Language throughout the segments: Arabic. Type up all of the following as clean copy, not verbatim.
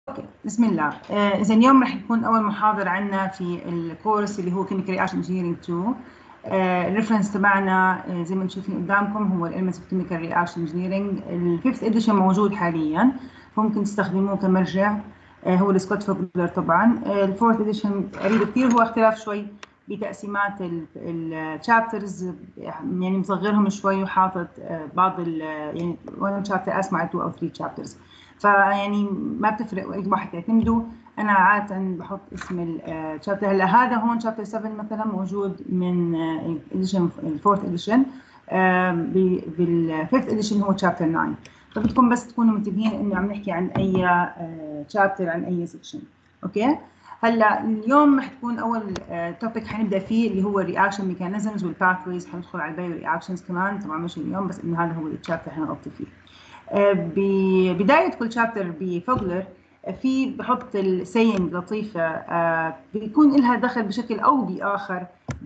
اوكي بسم الله. اذا اليوم رح يكون اول محاضر عندنا في الكورس اللي هو Chemical Reaction Engineering 2. الريفرنس تبعنا زي ما انتم شايفين قدامكم هو Elements of Chemical Reaction Engineering. الفيفث اديشن موجود حاليا، فممكن تستخدموه كمرجع. هو السكوت فوغلر طبعا. الفورث اديشن قريب كثير، هو اختلاف شوي بتقسيمات الشابترز، يعني مصغرهم شوي وحاطط بعض يعني 1 شابتر اسمع 2 او 3 شابترز، فيعني ما بتفرق اي واحد تعتمدوا. انا عاده بحط اسم الشابتر. هلا هذا هون شابتر 7 مثلا موجود من الاديشن الفورث اديشن، بالفيفث اديشن هو شابتر 9. فبدكم بس تكونوا منتبهين انه عم نحكي عن اي شابتر، عن اي سكشن. اوكي. هلا اليوم رح تكون اول توبيك حنبدا فيه اللي هو الرياكشن ميكانيزمز والباثويز. حندخل على البايو رياكشنز كمان، طبعا مش اليوم، بس انه هذا هو الشابتر حنغطي فيه. ببداية كل شابتر بفوغلر في بحط السينج لطيفة بيكون لها دخل بشكل أو بآخر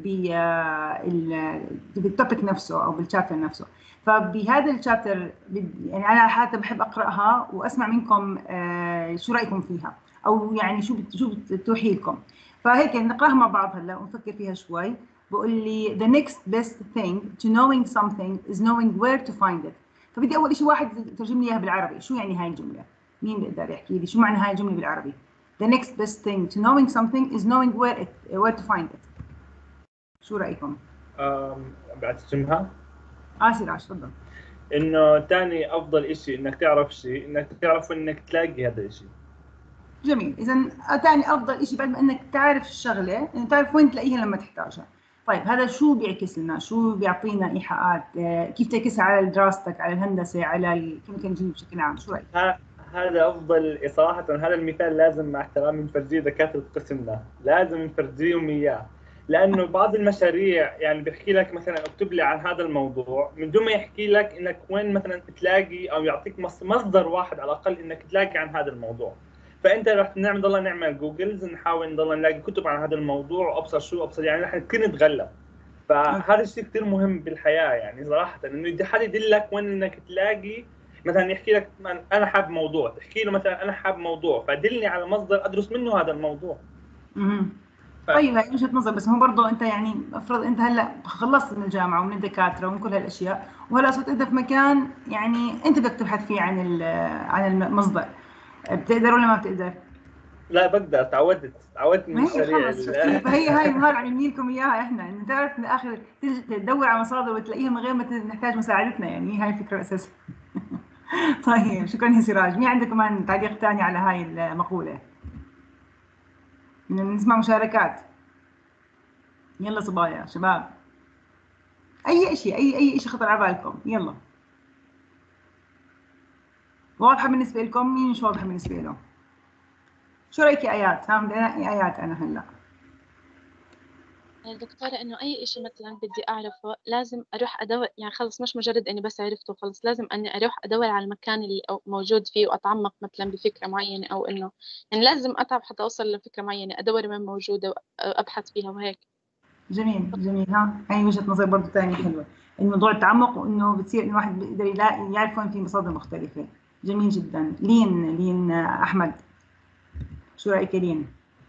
بالتوبيك نفسه أو بالشابتر نفسه. فبهذا الشابتر يعني أنا حتى بحب أقرأها وأسمع منكم شو رأيكم فيها، أو يعني شو بتوحي لكم. فهيك نقراها مع بعض هلا ونفكر فيها شوي. بقول لي the next best thing to knowing something is knowing where to find it. فبدي اول شيء واحد يترجم لي اياها بالعربي. شو يعني هاي الجمله؟ مين بيقدر يحكي لي شو معنى هاي الجمله بالعربي؟ The next best thing to knowing something is knowing where to find it. شو رايكم؟ بعد ترجمها؟ سراج تفضل. انه ثاني افضل شيء انك تعرف شيء، انك تعرف انك تلاقي هذا الشيء. جميل. اذا ثاني افضل شيء بعد ما انك تعرف الشغله، انك تعرف وين تلاقيها لما تحتاجها. طيب هذا شو بيعكس لنا؟ شو بيعطينا ايحاءات؟ كيف تعكسها على دراستك، على الهندسه، على الكيميكال انجينير بشكل عام؟ شو رايك؟ هذا افضل صراحه. هذا المثال لازم مع احترامي نفرجيه دكاتره قسمنا، لازم نفرجيهم اياه، لانه بعض المشاريع يعني بيحكي لك مثلا اكتب لي عن هذا الموضوع من دون ما يحكي لك انك وين مثلا تلاقي، او يعطيك مصدر واحد على الاقل انك تلاقي عن هذا الموضوع. فانت رح نعمل جوجلز، نحاول نضل نلاقي كتب عن هذا الموضوع، وابصر يعني رح كثير نتغلب. فهذا الشيء كثير مهم بالحياه يعني صراحه، انه حد يدلك وين انك تلاقي. مثلا يحكي لك انا حاب موضوع، تحكي له مثلا انا حاب موضوع، فدلني على مصدر ادرس منه هذا الموضوع. طيب هاي وجهة نظر، بس هو برضه انت يعني افرض انت هلا خلصت من الجامعه ومن الدكاتره ومن كل هالاشياء، وهلا صرت انت في مكان يعني انت بدك تبحث فيه عن المصدر، بتقدر ولا ما بتقدر؟ لا بقدر، تعودت من السريع. خلص شفتي؟ فهي هاي مهاره عم لكم اياها احنا، انه تعرف من الاخر تدور على مصادر وتلاقيها من غير ما نحتاج مساعدتنا، يعني هاي الفكره اساسا. طيب شكرا يا سراج. مين عنده كمان تعليق ثاني على هاي المقوله؟ نسمع مشاركات. يلا صبايا شباب، اي شيء اي شيء خطر على بالكم يلا. واضحه بالنسبه لكم؟ مين مش واضحه بالنسبه له؟ شو رايك يا ايات؟ بدي ايات انا هلا. دكتورة إنه أي إشي مثلا بدي أعرفه لازم أروح أدور، يعني خلص مش مجرد إني بس عرفته خلص، لازم إني أروح أدور على المكان اللي موجود فيه وأتعمق مثلا بفكرة معينة، أو إنه يعني لازم أتعب حتى أوصل لفكرة معينة، أدور وين موجودة وأبحث فيها وهيك. جميل جميل. هاي وجهه نظر برضه ثانيه حلوه، موضوع التعمق، وانه بتصير انه الواحد بيقدر يعرف وين في مصادر مختلفه. جميل جدا. لين احمد، شو رايك يا لين؟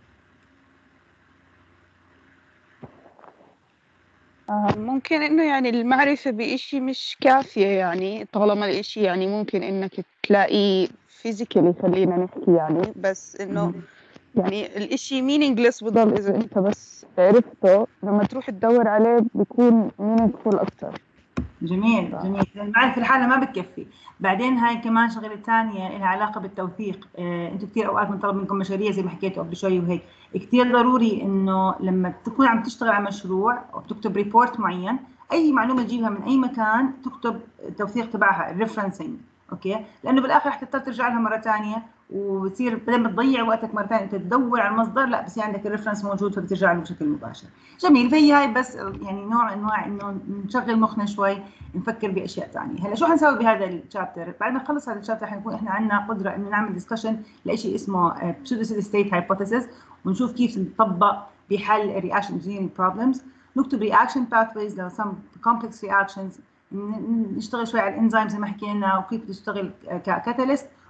ممكن إنه يعني المعرفة بإشي مش كافية، يعني طالما الإشي يعني ممكن إنك تلاقيه فيزيكالي، خلينا نحكي يعني، بس إنه يعني الإشي meaningless بضل إذا أنت بس عرفته، لما تروح تدور عليه بيكون meaningful أكتر. جميل جميل. المعرفة لحالها ما بتكفي. بعدين هاي كمان شغلة ثانية لها علاقة بالتوثيق. انتم كثير اوقات بنطلب منكم مشاريع زي ما حكيتوا قبل شوي وهيك، كثير ضروري انه لما تكون عم تشتغل على مشروع وبتكتب ريبورت معين، اي معلومة تجيبها من اي مكان تكتب التوثيق تبعها، الريفرنسنج. اوكي، لانه بالاخر رح تضطر ترجع لها مرة ثانية، وبتصير بدل ما تضيع وقتك مرة ثانية انت تدور على المصدر، لا بس عندك الريفرنس موجود فبترجع له بشكل مباشر. جميل. فهي هاي بس يعني نوع انواع انه نشغل مخنا شوي، نفكر باشياء ثانيه. هلا شو حنسوي بهذا الشابتر؟ بعد ما نخلص هذا الشابتر حنكون احنا عندنا قدره انه نعمل ديسكشن لشيء اسمه pseudo ستيت هايبوثيسيس، ونشوف كيف نطبق بحل الرياكشن انجينيرنج بروبلمز. نكتب رياكشن باثويز لو سم كومبلكس رياكشنز، نشتغل شوي على الانزيم زي ما حكينا وكيف تشتغل ككاتاليست،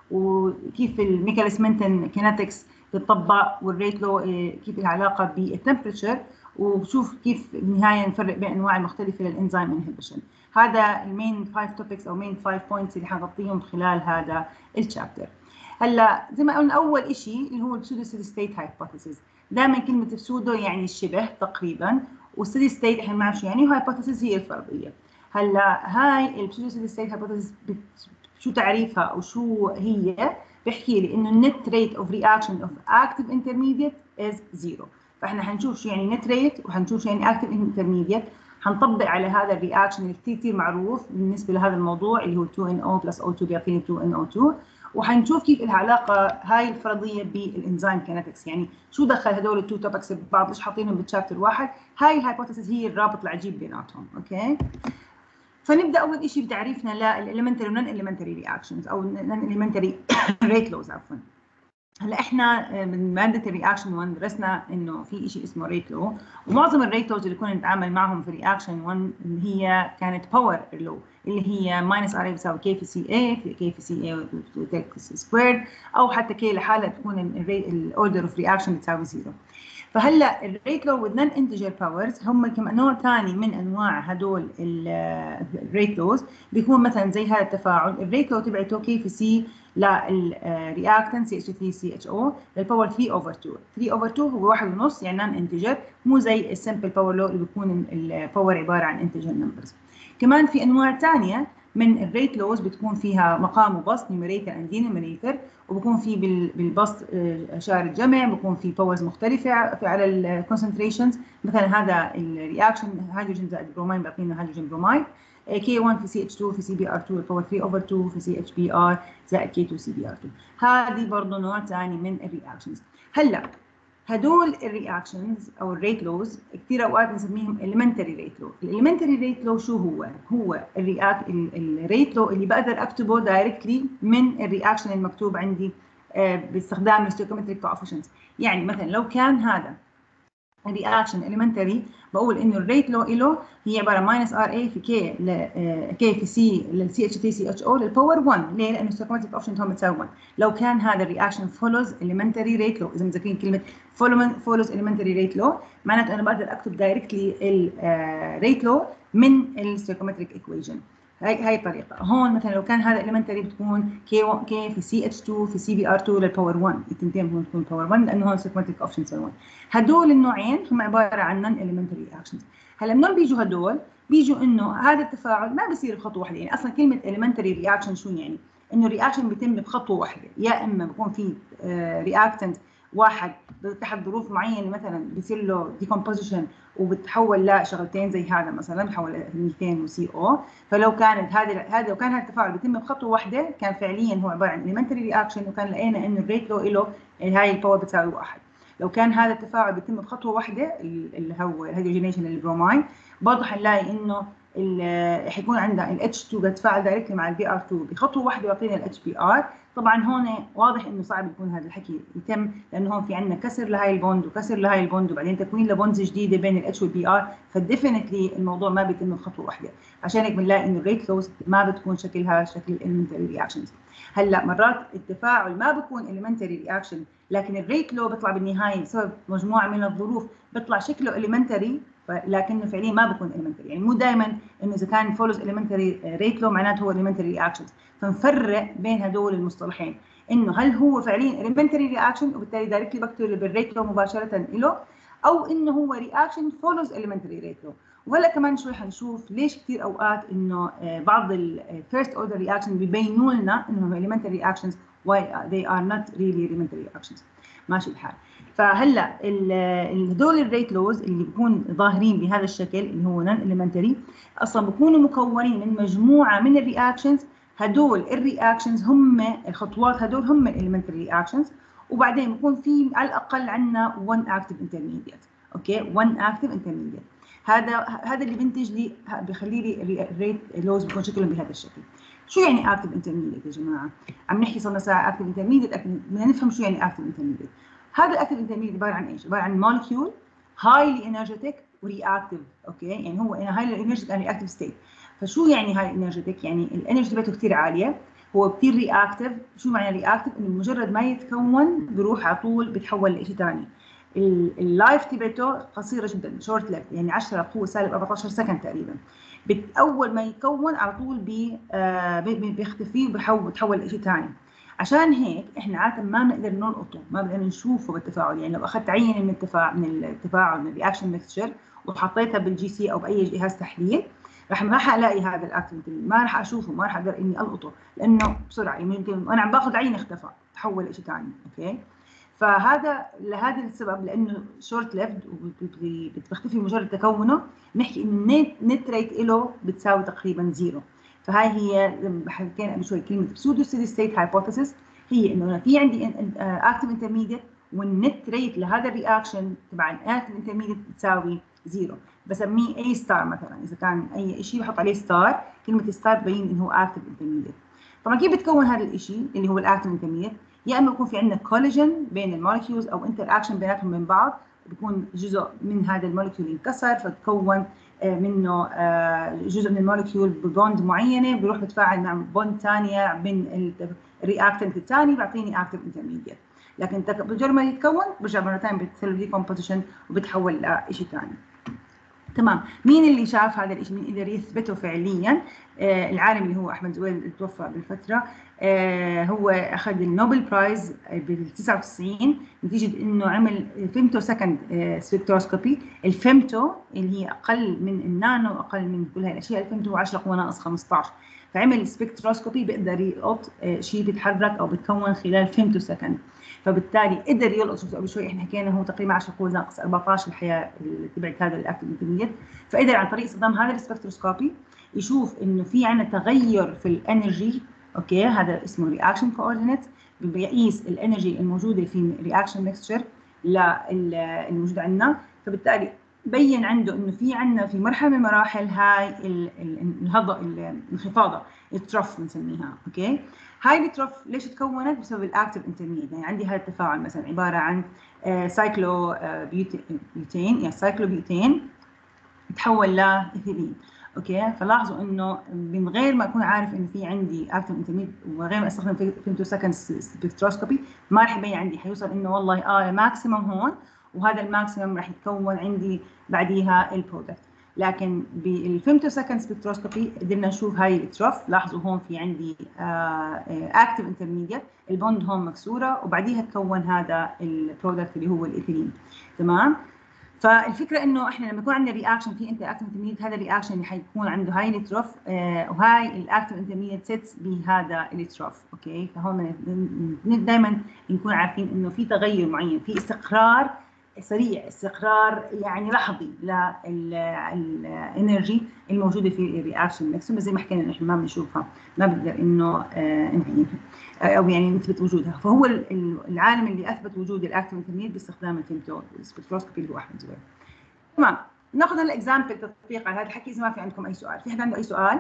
وكيف الميكاليس مينتن كينetics تطبق، والريت لو كيف العلاقه بالتمبرتشر، وشوف كيف بالنهايه نفرق بين انواع المختلفه للانزيم انهبيشن. هذا المين 5 توبكس او مين 5 بوينتس اللي حنغطيهم خلال هذا الشابتر. هلا زي ما قلنا اول شيء اللي هو البسودو ستيدي ستيت هايبوثيسيس. دائما كلمه بسودو يعني الشبه تقريبا، والستيدي ستيت احنا بنعرف شو يعني، وهايبوثيسيس هي الفرضيه. هلا هاي البسودو ستيدي ستيت هايبوثيسيس شو تعريفها او شو هي؟ بحكي لي انه النت ريت اوف رياكشن اوف اكتيف انترميديت از زيرو. فاحنا حنشوف شو يعني نت ريت وحنشوف شو يعني اكتيف انترميديت، حنطبق على هذا الرياكشن اللي كثير معروف بالنسبه لهذا الموضوع اللي هو 2NO plus O2 بيعطيني 2NO2، وحنشوف كيف العلاقه هاي الفرضيه بالانزيم كينetics، يعني شو دخل هدول التو توبكس ببعض، ليش حاطينهم بالشابتر واحد. هاي الهايبوثيسيس هي الرابط العجيب بيناتهم. اوكي، فنبدا اول شيء بتعريفنا للاليمنتري ونون اليمنتري رياكشنز او نون اليمنتري ريت لوز عفوا. هلا احنا من ماده الرياكشن 1 درسنا انه في شيء اسمه ريت لو، ومعظم الريت لوز اللي كنا نتعامل معهم في رياكشن 1 اللي هي كانت باور لو، اللي هي ماينس ار اي بيساوي كي في سي اي في كي في سي اي سكويرد، او حتى كي لحالها تكون الاوردر اوف رياكشن بتساوي زيرو. فهلا الريت لو والنون انتجر باورز هم كمان نوع ثاني من انواع هدول الريت لوز، بيكون مثلا زي هذا التفاعل الريت لو تبعته كي في سي للرياكتنت CH3CHO للباور 3 اوفر 2. 3 اوفر 2 هو 1.5 يعني نون انتجر، مو زي السمبل باور لو اللي بيكون الباور عباره عن انتجر نمبرز. كمان في انواع ثانيه من الريت لوز بتكون فيها مقام وبسط نيوميريتور اند دينوميريتور، وبكون في بالبسط اشاره جمع، بكون في باورز مختلفه على الكونسنتريشنز. مثلا هذا الرياكشن هيدروجين زائد برومين بيعطينا هيدروجين بروميد، K1 في CH2 في CBr2 الباور 3 اوفر 2 في CHBr زائد K2 CBr2. هذه برضه نوع ثاني من الرياكشنز. هلا هدول الرياكشنز او الريت لوز كثير اوقات بنسميهم elementary rate law. الاليمنتري ريت لو شو هو؟ هو الريت لو اللي بقدر اكتبه دايركتلي من الرياكشن المكتوب عندي باستخدام الستويكيومتريك كوفيشنتس. يعني مثلا لو كان هذا الرياكشن اليمنتري بقول انه الريت لو له هي عباره ماينس ار اي في كي كي في سي للسي اتش تي سي اتش او للباور 1. ليه؟ لانه الستويكيومتريك اوبشن هم تساوي 1. لو كان هذا الرياكشن فولوز اليمنتري ريت لو، اذا مذكرين كلمه فولوز اليمنتري ريت لو معناته انا بقدر اكتب دايركتلي الريت لو من الستويكيومتريك ايكويشن. هاي الطريقه. هون مثلا لو كان هذا اليمنتري بتكون كي في سي اتش 2 في سي بي ار 2 للباور 1، التنتين هون بتكون باور 1 لانه هون ستويكيومتريك اوبشن تساوي 1. هدول النوعين هم عباره عن نون اليمنتري رياكشنز. هلا منين بيجوا هدول؟ بيجوا انه هذا التفاعل ما بصير بخطوه واحده. يعني اصلا كلمه اليمنتري رياكشن شو يعني؟ انه الرياكشن بيتم بخطوه واحده، يا اما بيكون في رياكتنت واحد تحت ظروف معينه مثلا بيصير له ديكومبوزيشن وبتحول لشغلتين زي هذا مثلا بتحول لميثين وسي او. فلو كانت هذا لو كان هذا التفاعل بيتم بخطوه واحده كان فعليا هو عباره عن اليمنتري رياكشن، وكان لقينا انه الريت له هاي الباور بتساوي 1. لو كان هذا التفاعل بيتم بخطوه واحده اللي هو الهيدروجينيشن للبرومين، برضه حنلاقي انه حيكون عندنا ال H2 بتفاعل دايركتلي مع ال Br2 بخطوه واحده يعطينا ال HBr. طبعا هون واضح انه صعب يكون هذا الحكي يتم، لانه هون في عندنا كسر لهي البوند وكسر لهي البوند وبعدين تكوين لبوندز جديده بين ال H وال Br، فديفينتلي الموضوع ما بيتم بخطوه واحده. عشان هيك بنلاقي انه الريت لوز ما بتكون شكلها شكل الاليمنتري رياكشنز. هلا مرات التفاعل ما بيكون اليمنتري رياكشن، لكن الريت لو بيطلع بالنهايه بسبب مجموعه من الظروف بيطلع شكله اليمنتري، لكنه فعليا ما بيكون اليمنتري. يعني مو دائما انه اذا كان فولوز اليمنتري ريت لو معناته هو اليمنتري رياكشنز. فنفرق بين هدول المصطلحين، انه هل هو فعليا اليمنتري رياكشن وبالتالي دايركتلي بكتب بالريت لو مباشره له، او انه هو رياكشن فولوز اليمنتري ريت لو. وهلا كمان شوي حنشوف ليش كثير اوقات انه بعض الفيرست اوردر رياكشن بيبينوا لنا انهم elementary reactions why they are not really elementary reactions. ماشي الحال. فهلا هدول الريت لوز اللي بيكون ظاهرين بهذا الشكل اللي هو نون elementary اصلا بيكونوا مكونين من مجموعه من الرياكشنز. هدول الرياكشنز هم الخطوات، هدول هم الelementary reactions، وبعدين بيكون في على الاقل عندنا 1 active intermediate. اوكي 1 active intermediate. هذا اللي بينتج لي بيخلي لي الريت لوز بيكون شكلهم بهذا الشكل. شو يعني اكتف انترميديت يا جماعه؟ عم نحكي صرنا ساعه اكتف انترميديت، بدنا نفهم شو يعني اكتف انترميديت. هذا الاكتف انترميديت عباره عن ايش؟ عباره عن مولكيول هايلي انرجيتيك ورياكتيف. اوكي يعني هو هايلي انرجيتيك اند رياكتيف ستيت. فشو يعني هاي انرجيتيك؟ يعني الانرجي تبعته كثير عاليه، هو كثير رياكتيف. شو معنى رياكتيف؟ انه مجرد ما يتكون بروح على طول بيتحول لشيء ثاني. اللايف تبعته قصيره جدا، شورت لايف، يعني 10 قوه سالب 14 سكند تقريبا. اول ما يكون على طول بيختفي وبيتحول لشيء ثاني. عشان هيك احنا عاده ما بنقدر نلقطه، ما بنقدر نشوفه بالتفاعل. يعني لو اخذت عينه من التفاعل من الرياكشن ميكستشر وحطيتها بالجي سي او باي جهاز تحليل، ما حلاقي هذا الاكتيف، ما راح اشوفه، ما راح اقدر اني القطه، لانه بسرعه يمكن وانا عم باخذ عينه اختفى، تحول لشيء ثاني. اوكي، فهذا لهذا السبب، لانه شورت ليفد وبتختفي مجرد تكونه، نحكي انه النت ريت له بتساوي تقريبا زيرو. فهاي هي حكينا قبل شوي كلمه سودو ستيدي ستيت هايبوثيسيس، هي انه في عندي اكتيف انترميديت والنت ريت لهذا الرياكشن تبع الاكتيف انترميديت بتساوي زيرو. بسميه اي ستار مثلا، اذا كان اي شيء بحط عليه ستار، كلمه ستار تبين انه هو اكتيف انترميديت. طبعا كيف بتكون هذا الشيء اللي هو الاكتيف انترميديت؟ يا اما يكون في عندنا كوليجن بين المولكيولز او انتر اكشن بيناتهم من بعض، بيكون جزء من هذا المولكيول انكسر فتكون منه جزء من المولكيول ببوند معينه، بيروح بتفاعل مع بوند ثانيه من الرياكتنت الثاني بيعطيني اكتيف انترميديت. لكن بمجرد ما يتكون برجع مره ثانيه بتصير ديكومبوزيشن وبتحول لشيء ثاني. تمام. مين اللي شاف هذا الشيء؟ مين قدر يثبته فعليا؟ العالم اللي هو احمد زويل اللي توفى بالفتره، هو اخذ النوبل برايز بال 99 نتيجه انه عمل فيمتو سكند سبكتروسكوبي. الفيمتو اللي هي اقل من النانو، اقل من كل هاي الاشياء، الفيمتو هو 10 قوه ناقص 15. فعمل سبكتروسكوبي بيقدر يلقط شيء بيتحرك او بيتكون خلال فيمتو سكند، فبالتالي قدر يلقط. شفت قبل شوي احنا حكينا هو تقريبا 10 قوه ناقص 14 الحياه اللي تبعت هذا الاكتيف انترميديت. فقدر عن طريق استخدام هذا السبكتروسكوبي يشوف انه في عندنا تغير في الانرجي. اوكي، هذا اسمه رياكشن كوردينيت، بيقيس الانرجي الموجوده في رياكشن ميكستشر الموجوده عندنا. فبالتالي بين عنده انه في عندنا في مرحله من المراحل هاي الانخفاضه، التروف بنسميها. اوكي، هاي التروف ليش تكونت؟ بسبب الاكتيف انترميديت. يعني عندي هذا التفاعل مثلا عباره عن سايكلو بيوتين، يعني سايكلو بيوتين تحول لايثيلين. اوكي، فلاحظوا انه من غير ما اكون عارف انه في عندي اكتيف انترميديت ومن غير ما استخدم فيمتو سكند سبكتروسكوبي، ما راح يبين عندي، حيوصل انه والله الماكسيمم هون، وهذا الماكسيمم راح يتكون عندي بعديها البرودكت. لكن بالفيمتو سكند سبكتروسكوبي قدرنا نشوف هاي التروف. لاحظوا هون في عندي اكتيف انترميديت، البوند هون مكسوره وبعديها تكون هذا البرودكت اللي هو الايثيلين. تمام. فالفكره انه احنا لما يكون عندنا رياكشن في انتر اكتيف انترميديت، هذا الرياكشن اللي حيكون عنده هاي التروف، وهاي الاكتيف انترميديت سيتس بهذا التروف. اوكي، فهون دائما نكون عارفين انه في تغير معين، في استقرار سريع، استقرار يعني لحظي للانرجي الموجوده في الرياكشن ميكسوم، زي ما حكينا انه احنا ما بنشوفها، ما بنقدر انه نعينها او يعني نثبت وجودها. فهو العالم اللي اثبت وجود الاكتيف انترميديت باستخدام الفيمتو سبكتروسكوبي اللي هو احمد زويل. تمام، ناخذ هلا اكزامبل تطبيق على هذا الحكي اذا ما في عندكم اي سؤال. في حدا عنده اي سؤال؟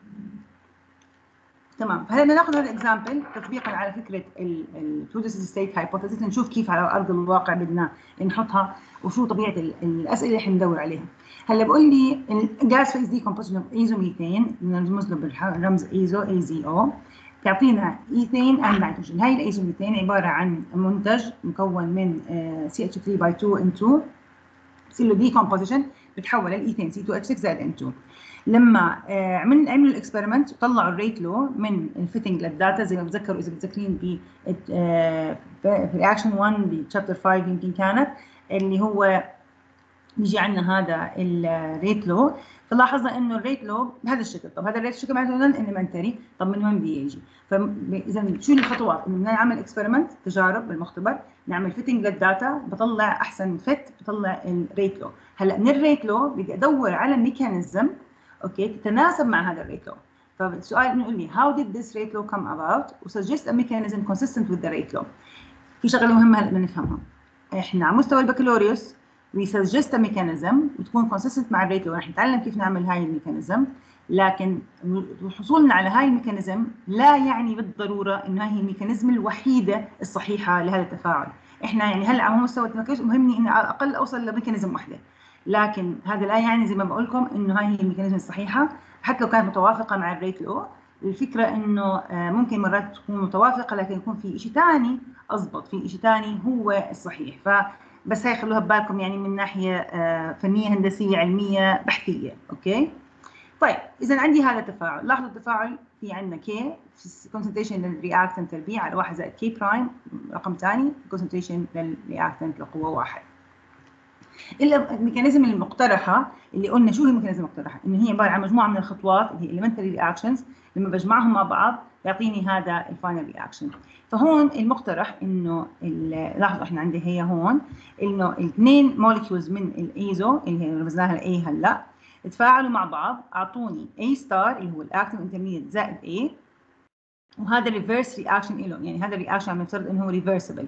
تمام، فهلا ناخذ هذا الاكزامبل تطبيقا على فكره السودو ستيت هايبوثيسيس، نشوف كيف على ارض الواقع بدنا نحطها وشو طبيعه الاسئله اللي حندور عليها. هلا بقول لي الجاز فيز ديكومبوزيشن اوف ايزوميثين، بنرمز له بالرمز ايزو اي زي او، بتعطينا ايثين اند نيتروجين. هاي الايزوميثين عباره عن منتج مكون من CH3/2N2، بصير له ديكومبوزيشن بتحول الايثين C2H6 زائد N2. لما عملوا الاكسبيرمنت طلعوا الريت لو من الفيتنج للداتا، زي ما بتذكروا اذا بتذكرين في رياكشن 1 بشابتر 5 يمكن كانت، اللي هو بيجي عندنا هذا الريت لو. فلاحظنا انه الريت لو بهذا الشكل. طب هذا الريت شكل معناته نون انيمنتري، طب من وين بيجي؟ فاذا شو الخطوات؟ انه نعمل اكسبيرمنت، تجارب بالمختبر، نعمل فيتنج للداتا، بطلع احسن فيت، بطلع الريت لو. هلا من الريت لو بدي ادور على ميكانيزم اوكي تتناسب مع هذا الريت لو. فالسؤال بنقول لي how did this rate law come about وsuggest a mechanism consistent with the rate law. في شغله مهمه هلا بدنا نفهمها. احنا على مستوى البكالوريوس we suggest a mechanism وتكون consistent مع الريت لو، رح نتعلم كيف نعمل هاي الميكانيزم، لكن حصولنا على هاي الميكانيزم لا يعني بالضروره انه هي الميكانيزم الوحيده الصحيحه لهذا التفاعل. احنا يعني هلا على مستوى البكالوريوس مهمني اني على الاقل اوصل لميكانيزم واحده، لكن هذا لا يعني زي ما بقول لكم انه هاي هي الميكانيزم الصحيحه، حتى لو كانت متوافقه مع الريت لو. الفكره انه ممكن مرات تكون متوافقه لكن يكون في شيء ثاني اضبط، في شيء ثاني هو الصحيح. فبس هي خلوها ببالكم يعني من ناحيه فنيه هندسيه علميه بحثيه. اوكي طيب اذا عندي هذا التفاعل، لاحظوا التفاعل في عندنا كي في كونسنتريشن للرياكتنت تربيع على 1 زائد كي برايم رقم ثاني كونسنتريشن للرياكتنت لقوه 1. الميكانيزم المقترحه اللي قلنا شو هي الميكانيزم المقترحه؟ انه هي عباره عن مجموعه من الخطوات اللي هي elementary reactions، لما بجمعهم مع بعض يعطيني هذا الفاينل رياكشن. فهون المقترح انه لاحظوا احنا عندي هي هون انه الاثنين مولكيولز من الايزو اللي هي رمزناها لاي هلا تفاعلوا مع بعض، اعطوني A ستار اللي هو الاكتيف انترميديت زائد A، وهذا ريفرس رياكشن لهم، يعني هذا الرياكشن عم نفترض انه هو ريفرسبل.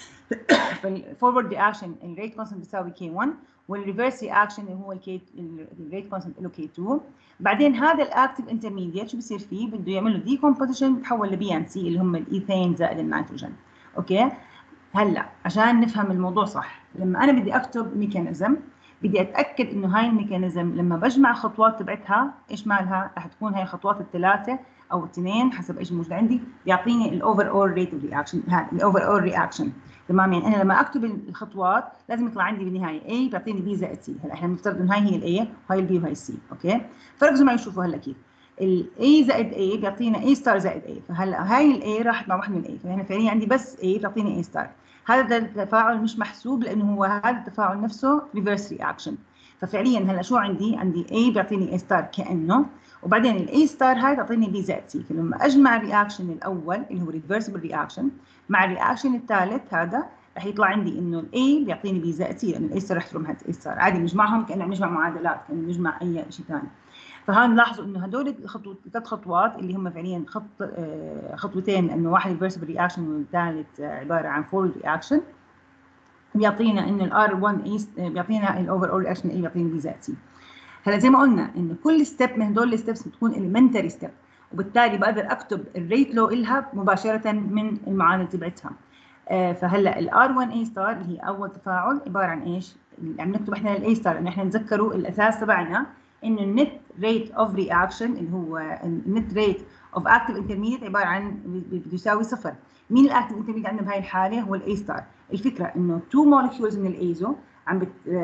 فالفورورد رياكشن الريت كونستنت بتساوي K1، والريفرس رياكشن اللي هو الريت كونستنت له K2. بعدين هذا الاكتيف انترميديت شو بصير فيه؟ بده يعمل له ديكومبوزيشن بتحول لبي ان سي اللي هم الايثين زائد النيتروجين. اوكي هلا عشان نفهم الموضوع صح، لما انا بدي اكتب ميكانيزم بدي اتاكد انه هاي الميكانيزم لما بجمع الخطوات تبعتها ايش مالها؟ رح تكون هاي الخطوات الثلاثه او الاثنين حسب ايش موجود عندي، بيعطيني الاوفر اول ريت اوف رياكشن. هذا الاوفر اول رياكشن تمام. يعني انا لما اكتب الخطوات لازم يطلع عندي بالنهايه A بيعطيني B زائد C. هلا احنا بنفترض انه هاي هي الاي وهي البي وهي السي. اوكي فركزوا معي شوفوا هلا كيف A زائد A بيعطينا A ستار زائد A. فهلا هاي الA راحت مع واحد من الA، فهنا فعليا عندي بس A بتعطيني A ستار. هذا التفاعل مش محسوب لانه هو هذا التفاعل نفسه ريفرس رياكشن. ففعليا هلا شو عندي A بيعطيني A ستار كانه، وبعدين الاي ستار هاي تعطيني بي زائد سي. فلما اجمع الرياكشن الاول اللي هو ريفرسبل رياكشن مع الرياكشن الثالث هذا رح يطلع عندي انه الاي بيعطيني بي زائد سي، لانه الاي ستار رح تروح مع الاي ستار. عادي نجمعهم كاننا بنجمع معادلات، كاننا بنجمع اي شيء ثاني. فهون لاحظوا انه هدول الثلاث خطوات اللي هم فعليا خطوتين، انه واحد ريفرسبل رياكشن والثالث عباره عن فورورد رياكشن، بيعطينا انه الار 1 اي بيعطينا الاوفر اول رياكشن اي بيعطينا بي زائد سي. هلا زي ما قلنا انه كل ستيب من هدول الستبس بتكون elementary ستيب، وبالتالي بقدر اكتب الريت لو إلها مباشره من المعادله تبعتها. فهلا الار 1 اي ستار اللي هي اول تفاعل عباره عن ايش؟ عم نكتب احنا الاي ستار لانه احنا نتذكروا الاساس تبعنا انه النت ريت اوف رياكشن اللي هو النت ريت اوف اكتيف انترميديت عباره عن بده يساوي صفر. مين الاكتيف انترميديت عندنا بهاي الحاله؟ هو الاي ستار. الفكره انه تو مولكيولز من الايزو عم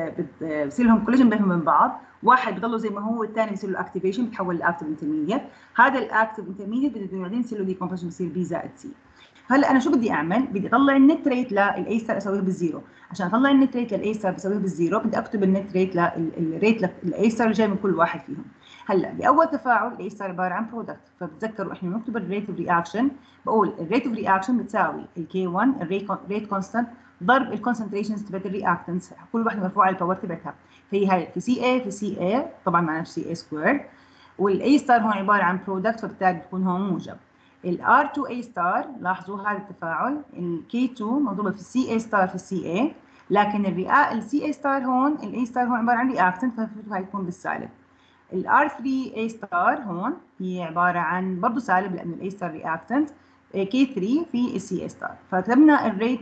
بتصير لهم كوليجن بينهم من بعض، واحد بضله زي ما هو والثاني بيصير له اكتيفيشن بتحول لاكتيف انترميديت. هذا الاكتيف انترميديت بده بعدين يصير له ديكومبوزيشن بصير بي زائد سي. هلا انا شو بدي اعمل؟ بدي اطلع النت ريت للاي ستار اسويه بالزيرو. عشان اطلع النت ريت للاي ستار بسويه بالزيرو بدي اكتب النت ريت للريت للاي ستار اللي جاي من كل واحد فيهم. هلا باول تفاعل الاي ستار عباره عن برودكت، فبتذكروا احنا بنكتب الريت اوف رياكشن، بقول الريت اوف رياكشن بتساوي الكي 1 الريت كونستانت ضرب الكونسنتريشنز تبعت الرياكتنتس كل واحده مرفوعه على الباور تبعتها. فهي هاي في سي اي في سي اي طبعا مع نفس سي اي سكوير، والاي ستار هون عباره عن برودكت فبالتالي بتكون هون موجب. الار 2 اي ستار لاحظوا هذا التفاعل الكي 2 مضروبه في السي اي ستار في السي اي، لكن السي اي ستار هون الاي ستار هون عباره عن رياكتنت فهيكون بالسالب. الار 3 اي ستار هون هي عباره عن برضه سالب لانه الاي ستار رياكتنت، كي 3 في السي اي ستار. فكتبنا الريت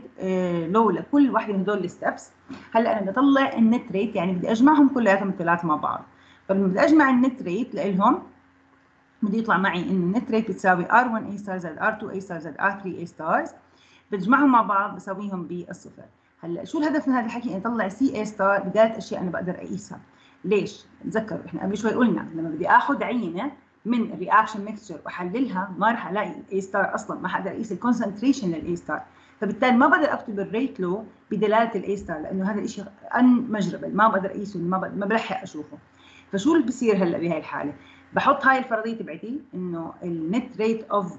لو لكل واحده من هدول الستبس. هلا انا بدي اطلع النت ريت، يعني بدي اجمعهم كلياتهم الثلاثه مع بعض. فلما بدي اجمع النت ريت لهم بده يطلع معي انه النت ريت بتساوي R1 A ستار زائد R2 A ستار زائد R3 A ستارز، بجمعهم مع بعض بساويهم بالصفر. هلا شو الهدف من هذا الحكي؟ اطلع سي A ستار بثلاث اشياء انا بقدر اقيسها. ليش؟ تذكروا احنا قبل شوي قلنا لما بدي اخذ عينه من الرياكشن ميكستشر واحللها ما راح الاقي الاي ستار اصلا، ما حقدر اقيس الكونسنتريشن للاي ستار، فبالتالي ما بقدر اكتب الريت لو بدلاله الاي ستار لانه هذا الشيء انمجربل ما بقدر اقيسه، ما بلحق اشوفه. فشو اللي بصير هلا بهي الحاله؟ بحط هاي الفرضيه تبعتي انه النت ريت اوف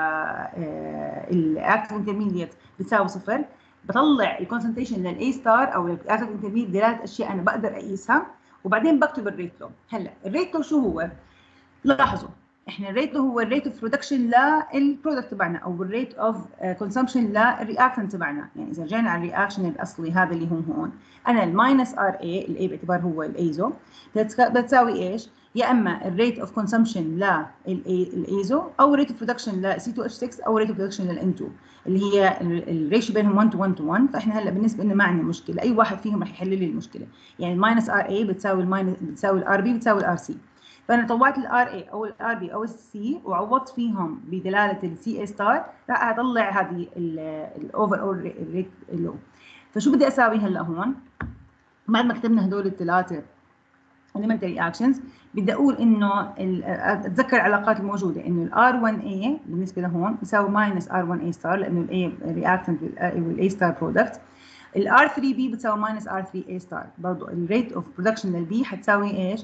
الاكتيف انترميديت بتساوي صفر، بطلع الكونسنتريشن للاي ستار او الاكتيف انترميديت دلالة اشياء انا بقدر اقيسها، وبعدين بكتب الريت لو. هلا الريت لو شو هو؟ لاحظوا احنا الريت لو هو الريت اوف برودكشن للبرودكت تبعنا او الريت اوف كونسمشن للرياكشن تبعنا. يعني اذا رجعنا على الرياكشن الاصلي هذا اللي هو هون، انا الماينس ار اي الاي باعتبار هو الايزو بتساوي ايش؟ يا اما الريت اوف كونسمشن للايزو او ريت اوف برودكشن ل C2H6 او ريت اوف برودكشن للN2 اللي هي الريشيو بينهم 1 to 1 to 1. فاحنا هلا بالنسبه لنا ما عندنا مشكله، اي واحد فيهم رح يحل لي المشكله. يعني الماينس ار اي بتساوي الار بي بتساوي الار سي. فانا طلعت الار اي او الار بي او السي وعوضت فيهم بدلاله السي اي ستار، راح اطلع هذه الاوفر اول ريت لو. فشو بدي اساوي هلا هون بعد ما كتبنا هدول الثلاثه elementary actions؟ بدي اقول انه اتذكر العلاقات الموجوده، انه الار 1 اي بالنسبه لهون يساوي ماينس ار 1 اي ستار لانه الاي رياكتنت والاي ستار برودكت. الار 3 بي بتساوي ماينس ار 3 اي ستار، برضه الريت اوف برودكشن للبي حتساوي ايش؟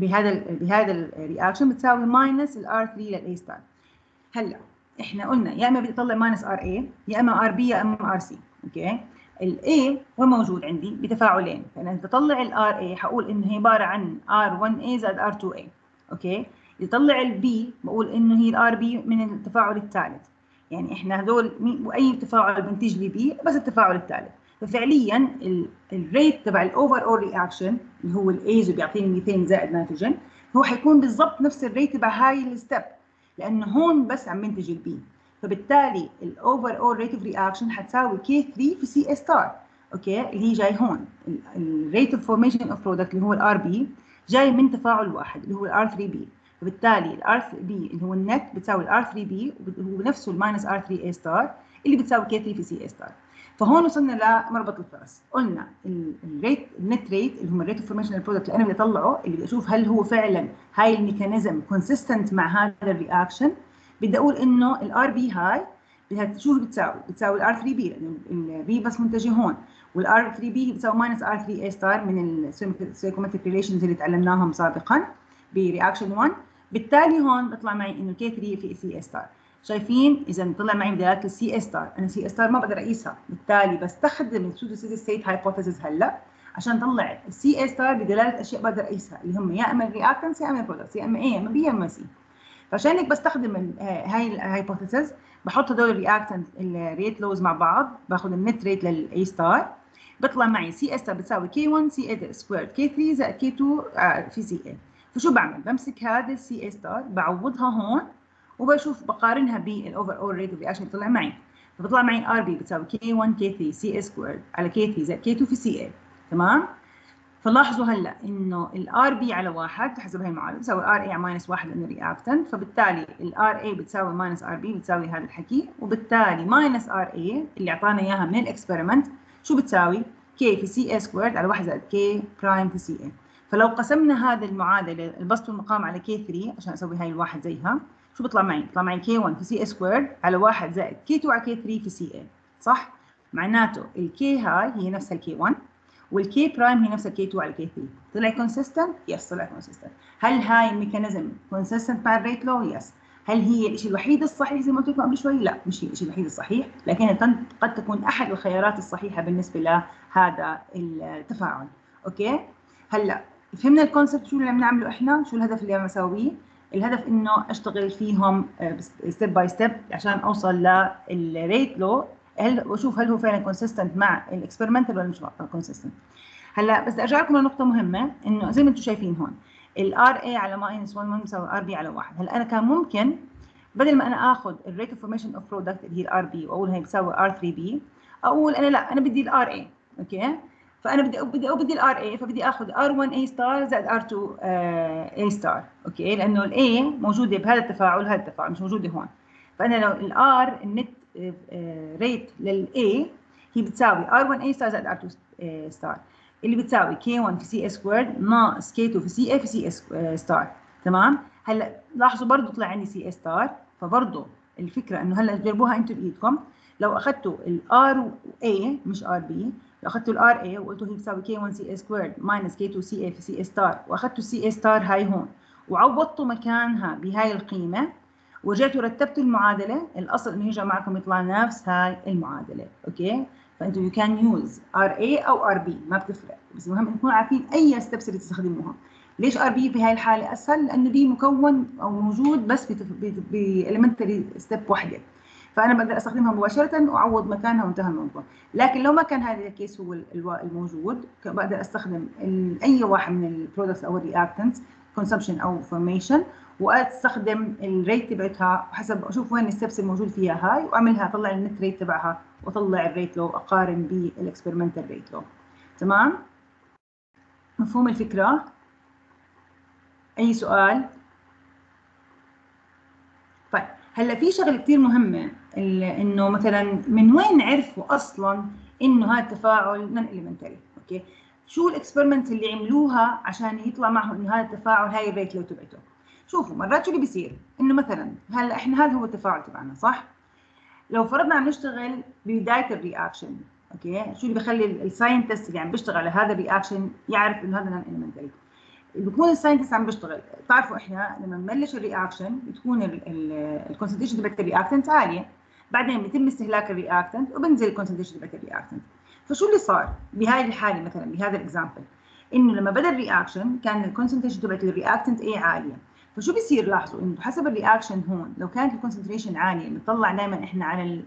بهذا الرياكشن بتساوي ماينس الار 3 للاي ستار. هلا احنا قلنا يا اما بدي اطلع ماينس ار اي يا اما ار بي يا اما ار سي. اوكي، الاي هو موجود عندي بتفاعلين، فانا بدي اطلع الار اي حقول انه هي عباره عن ار 1 اي زائد ار 2 اي. اوكي، بدي اطلع البي بقول انه هي الار بي من التفاعل الثالث. يعني احنا هذول واي تفاعل بنتج لي بي بس التفاعل الثالث. ففعليا الريت تبع الاوفر اول رياكشن اللي هو الايز بيعطيني ميثين زائد نيتروجين هو حيكون بالضبط نفس الريت تبع هاي الستيب، لانه هون بس عم بنتج البي. فبالتالي الاوفر اول ريت اوف رياكشن حتساوي كي 3 في سي اس ستار. اوكي، اللي هي جاي هون الريت اوف فورميشن اوف برودكت اللي هو الار بي جاي من تفاعل واحد اللي هو الار 3 بي. فبالتالي الار 3 بي اللي هو النت بتساوي الار 3 بي وهو نفسه الماينس ار 3 اي ستار اللي بتساوي كي 3 في سي اس ستار. فهون وصلنا لمربط الفرس، قلنا الريت النت ريت اللي هم الريت اوف فورميشن برودكت اللي انا بدي اطلعه، اللي بدي اشوف هل هو فعلا هاي الميكانيزم كونسيستنت مع هذا الرياكشن. بدي اقول انه الار بي هاي شو بتساوي الار 3 بي لانه البي بس منتجه هون، والار 3 بي بتساوي ماينس ار 3 اي ستار من الستويكيومتريك ريليشنز اللي تعلمناهم سابقا برياكشن 1. بالتالي هون بيطلع معي انه كي 3 في سي اس ستار. شايفين؟ اذا طلع معي بدلاله السي اس ستار، انا سي اس ستار ما بقدر اقيسها، بالتالي بستخدم السودو ستيدي ستيت هايبوثيسيس هلا عشان اطلع السي اس ستار بدلاله اشياء بقدر اقيسها اللي هم يا اما الرياكتنس يا اما البرودكتس يا اما اي يا اما بي يا اما سي. فعشان هيك بستخدم هاي الهايبوثيسيس، بحط هدول الرياكتنت الريت لوز مع بعض، باخذ النت ريت للاي ستار، بيطلع معي سي اس ستار بتساوي كي 1 سي اي سكويرد كي 3 زائد كي 2 في سي اي. فشو بعمل؟ بمسك هذا السي اي ستار بعوضها هون وبشوف بقارنها بالاوفر اول ريت اوف رياكشن بيطلع معي، فبيطلع معي ار بي بتساوي كي 1 كي 3 سي اي سكويرد على كي 3 زائد كي 2 في سي اي. تمام؟ فلاحظوا هلا انه الار بي على 1 بحسب هاي المعادله بتساوي ار اي على ماينس 1 لانه رياكتنت، فبالتالي الار اي بتساوي ماينس ار بي بتساوي هذا الحكي، وبالتالي ماينس ار اي اللي اعطانا اياها من الاكسبيرمنت شو بتساوي؟ كي في سي اي سكويرد على 1 زائد كي برايم في سي اي. فلو قسمنا هذه المعادله البسط والمقام على كي 3 عشان اسوي هاي الواحد زيها، شو بيطلع معي؟ بيطلع معي كي 1 في سي اي سكويرد على 1 زائد كي 2 على كي 3 في سي اي. صح؟ معناته الكي هاي هي نفسها الكي 1 والكي برايم هي نفسها كي 2 على كي 3. طلع كونسيستنت؟ يس طلع كونسيستنت. هل هاي الميكانيزم كونسيستنت مع الريت لو؟ يس. هل هي الشيء الوحيد الصحيح زي ما قلت لكم قبل شوي؟ لا، مش هي الشيء الوحيد الصحيح، لكنها قد تكون احد الخيارات الصحيحه بالنسبه لهذا التفاعل. اوكي؟ هلا فهمنا الكونسبت شو اللي عم نعمله احنا، شو الهدف اللي عم اسويه؟ الهدف انه اشتغل فيهم ستيب باي ستيب عشان اوصل للريت لو، واشوف هل هو فعلا كونسيستنت مع الاكسبيرمنتال ولا مش كونسيستنت. هلا بس بدي ارجع لكم لنقطه مهمه، انه زي ما انتم شايفين هون الار اي على ماينس 1 بيساوي ار بي على 1. هلا انا كان ممكن بدل ما انا اخذ الريت اوف فورميشن اوف برودكت اللي هي الار بي واقول هي بتساوي ار 3 بي، اقول انا لا، انا بدي الار اي. اوكي، فانا بدي الار اي، فبدي اخذ ار 1 اي ستار زائد ار 2 اي ستار. اوكي، لانه الاي موجوده بهذا التفاعل وهذا التفاعل مش موجوده هون. فانا لو الار النت ريت للاي هي بتساوي R1A ستار زائد R2 ستار اللي بتساوي K1 في سي سكويرد ناقص K2 في سي A في سي ستار. تمام؟ هلا لاحظوا برضه طلع عندي سي ستار، فبرضه الفكره انه هلا جربوها انتم بايدكم. لو اخذتوا الار اي مش ار بي، لو اخذتوا الار اي وقلتوا هي بتساوي K1 سي سكويرد ماينس K2 سي A في سي ستار، واخذتوا السي ستار هاي هون وعوضتوا مكانها بهاي القيمه ورجعتوا رتبتوا المعادله، الاصل انه يرجع معكم يطلع نفس هاي المعادله. اوكي، فانتوا يو كان يوز ار اي او ار بي ما بتفرق، بس المهم تكونوا عارفين اي ستبس اللي تستخدموها. ليش ار بي بهاي الحاله اسهل؟ لانه بي مكون او موجود بس باليمنتري ستيب واحده، فانا بقدر استخدمها مباشره واعوض مكانها وانتهى الموضوع. لكن لو ما كان هذا الكيس هو الموجود، بقدر استخدم اي واحد من البرودكتس او الرياكتنتس كونسبشن او فورميشن، واستخدم الريت تبعتها حسب اشوف وين الستبس الموجود فيها هاي واعملها اطلع النت ريت تبعها واطلع الريت لو اقارن بالاكسبيرمنتال ريت لو. تمام؟ مفهوم الفكره؟ اي سؤال؟ طيب هلا في شغله كثير مهمه، انه مثلا من وين عرفوا اصلا انه هذا التفاعل نون اليمنتري؟ اوكي، شو الاكسبيرمنت اللي عملوها عشان يطلع معهم انه هذا التفاعل هاي الريت لو تبعته؟ شوفوا مرات شو اللي بيصير، انه مثلا هلا احنا هذا هو التفاعل تبعنا صح؟ لو فرضنا عم نشتغل ببدايه الرياكشن، اوكي، شو اللي بخلي الساينتست اللي عم بيشتغل على هذا الرياكشن يعرف انه هذا نون اليمنتري؟ بكون الساينتست عم بيشتغل، بتعرفوا احنا لما نبلش الرياكشن بتكون الكونسنتريشن تبعت الرياكتنت عاليه، بعدين بيتم استهلاك الرياكتنت وبنزل الكونسنتريشن تبعت الرياكتنت. فشو اللي صار بهذه الحاله مثلا بهذا الاكزامبل؟ انه لما بدا الرياكشن كان الكونسنتريشن تبعت الرياكتنت اي عاليه، فشو بيصير؟ لاحظوا انه حسب الرياكشن هون لو كانت الكونسنتريشن عاليه بنطلع دائما احنا على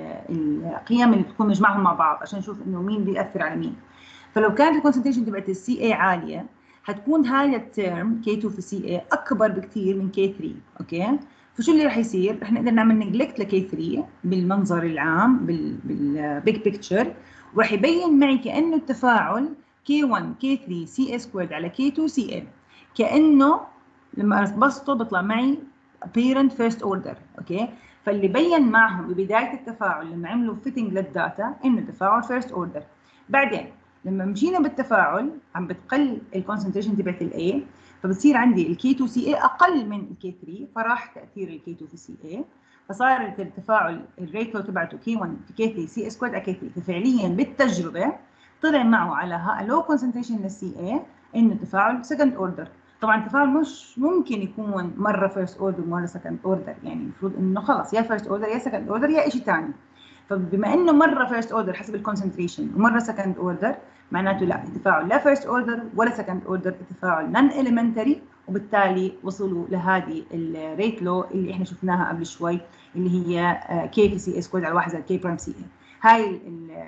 القيم اللي بتكون نجمعهم مع بعض عشان نشوف انه مين بيأثر على مين. فلو كانت الكونسنتريشن تبعت السي اي عاليه هتكون هاي الترم K2 في CA اكبر بكثير من K3، اوكي؟ فشو اللي رح يصير؟ رح نقدر نعمل نجلكت ل K3 بالمنظر العام بالبيج بيكتشر، ورح يبين معي كانه التفاعل K1 K3 CA سكويرد على K2 CA، كانه لما بسطه بيطلع معي apparent first order، اوكي؟ فاللي بين معهم ببدايه التفاعل لما عملوا فيتنج للداتا انه التفاعل first order. بعدين لما مشينا بالتفاعل عم بتقل الكونسنتريشن تبعت الاي، فبتصير عندي الكي 2 سي اي اقل من الكي 3، فراح تاثير الكي 2 في سي اي، فصار التفاعل الريت لو تبعته كي 1 في كي 3 سي اي سكوير على كي 3، ففعليا بالتجربه طلع معه على لو كونسنتريشن للسي اي انه التفاعل سكند اوردر. طبعا التفاعل مش ممكن يكون مره فيرست اوردر ومره سكند اوردر، يعني المفروض انه خلص يا فيرست اوردر يا سكند اوردر يا شيء ثاني. فبما انه مره فيرست اوردر حسب الكونسنتريشن ومره سكند اوردر، معناته لا التفاعل لا فيرست اوردر ولا سكند اوردر، التفاعل نون اليمنتري، وبالتالي وصلوا لهذه الريت لو اللي احنا شفناها قبل شوي اللي هي كي في سي سكوير على 1 زائد كي برايم سي اي. هاي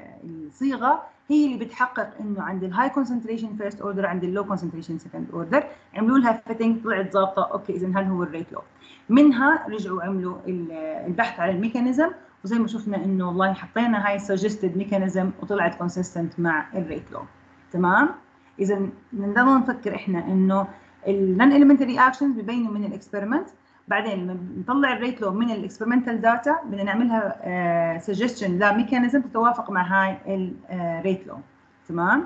الصيغه هي اللي بتحقق انه عند الهاي كونسنتريشن فيرست اوردر عند اللو كونسنتريشن سكند اوردر عملوا لها فيتنج طلعت ظابطه، اوكي اذا هل هو الريت لو. منها رجعوا عملوا البحث على الميكانيزم، وزي ما شفنا انه والله حطينا هاي suggested mechanism وطلعت consistent مع الريت لو. تمام؟ اذا بنضل نفكر احنا انه النون elementary actions ببينوا من الاكسبيرمنت، بعدين لما بنطلع الريت لو من الاكسبيرمنتال داتا بدنا نعملها suggestion لميكانيزم تتوافق مع هاي الريت لو. تمام؟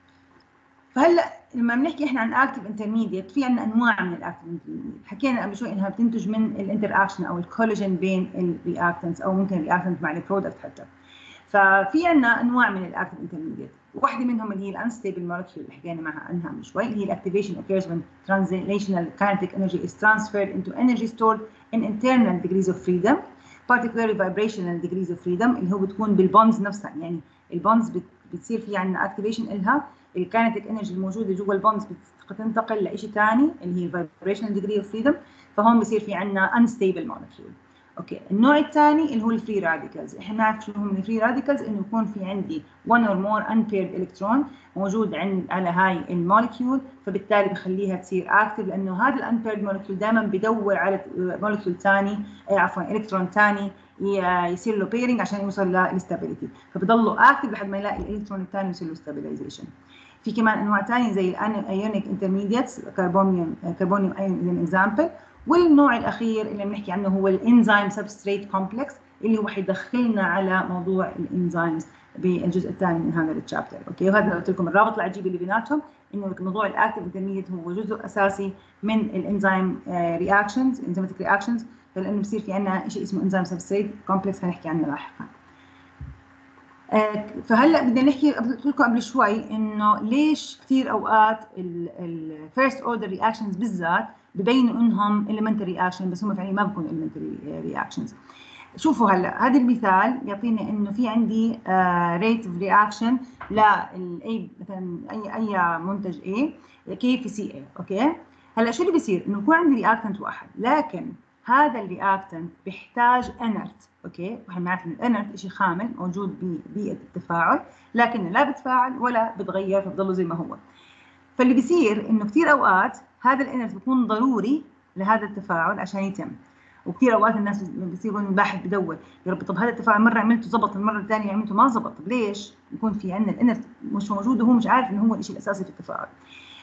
فهلا لما بنحكي احنا عن اكتف انترميديت في عندنا انواع من الاكتف انترميديت، حكينا قبل شوي انها بتنتج من الانتر اكشن او الكولاجين بين الرياكتنتس او ممكن الرياكتنت مع البرودكت حتى. ففي عندنا انواع من الاكتف انترميديت، واحده منهم اللي هي الانستيبل مولكيول اللي حكينا عنها قبل شوي، اللي هي الاكتيفيشن occurs when translational kinetic energy is transferred into energy stored in internal degrees of freedom particularly vibrational degrees of freedom، اللي هو بتكون بالبونز نفسها، يعني البونز بتصير في عندنا اكتيفيشن لها، الكاينتيك انرجي الموجوده جوا البونز بتنتقل لشيء ثاني اللي هي الفايبريشنال ديجري اوف فريدم، فهون بصير في عندنا انستيبل مولكيول. اوكي، النوع الثاني اللي هو الفري راديكالز، احنا بنعرف شو هم الفري راديكالز، انه يكون في عندي one or more unpaired electron موجود على هاي المولكيول، فبالتالي بخليها تصير اكتف، لانه هذا الانبيرد مولكيول دائما بدور على مولكيول ثاني عفوا الكترون ثاني يصير له بيرنج عشان يوصل للستابيليتي، فبضلوا اكتف لحد ما يلاقي الالكترون الثاني يصير له ستابيلايزيشن. في كمان انواع ثانيه زي الايونيك انترميديتس، كربونيوم ايون اكزامبل. والنوع الاخير اللي بنحكي عنه هو الانزيم سبستريت كومبلكس، اللي هو حيدخلنا على موضوع الانزيمز بالجزء الثاني من هذا التشابتر. اوكي، وهذا قلت لكم الرابط العجيب اللي بيناتهم، انه موضوع الاكتيف انترميديت هو جزء اساسي من الانزيم رياكشنز، انزيماتيك رياكشنز، لانه بصير في عندنا شيء اسمه انزيم سبستريت كومبلكس هنحكي عنه لاحقا. فهلا بدنا نحكي، قلت لكم قبل شوي انه ليش كثير اوقات الفيرست اوردر رياكشنز بالذات ببينوا انهم elementary reaction بس هم فعليا ما بكونوا elementary reactions. شوفوا هلا هذا المثال يعطينا انه في عندي rate of reaction للاي مثلا اي منتج A كي في سي اي. اوكي، هلا شو اللي بيصير؟ انه يكون عندي رياكتنت واحد، لكن هذا الرياكتنت بيحتاج انرت. اوكي، واحنا بنعرف ان الانرت شيء خامل موجود ببيئه التفاعل، لكنه لا بتفاعل ولا بتغير، فبضله زي ما هو. فاللي بيصير انه كثير اوقات هذا الانرت بيكون ضروري لهذا التفاعل عشان يتم، وكثير اوقات الناس بيصيروا الباحث بدور يا رب طب هذا التفاعل مره عملته زبط، المره الثانيه عملته ما زبط، طب ليش؟ يكون في عندنا الانرت مش موجود وهو مش عارف انه هو الشيء الاساسي في التفاعل.